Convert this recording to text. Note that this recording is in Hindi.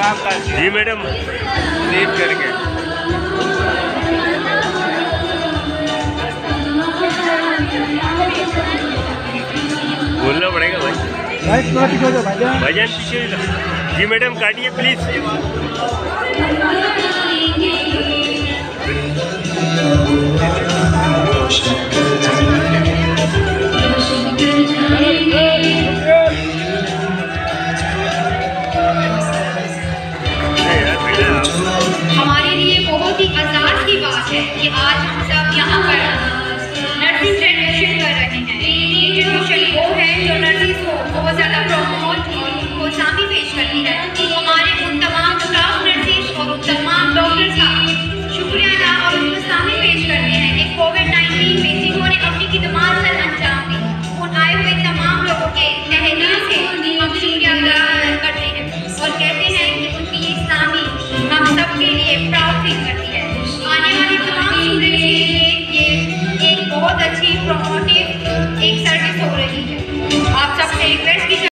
जी मैडम, लीव करके बोलना पड़ेगा भाई। भाईजान पीछे जी मैडम काटिए प्लीज। हमारे लिए बहुत ही एहसास की बात है कि आज हम सब यहाँ पर नर्सिंग ग्रेजुएशन कर रहे हैं। ये ग्रेजुएशन वो है जो नर्सिंग को बहुत ज़्यादा प्रमोट और उनको सामी पेश करती है। हमारे उन तमाम स्टाफ नर्सिस और उन तमाम डॉक्टर्स का शुक्रिया अदा और उनको सामी पेश करते हैं कि कोविड-19 में जिन्होंने अपनी खिदमत से अंजाम दी, उन आए हुए तमाम लोगों के तहे दिल से हम शुक्रिया अदा करते हैं और कहते हैं कि उनकी ये सामी हम सबके लिए प्राउड फील करती है। आने वाली तमाम स्टूडेंट्स के लिए ये एक बहुत अच्छी प्रमोटिव एक सर्विस हो रही है। आप सबसे रिक्वेस्ट की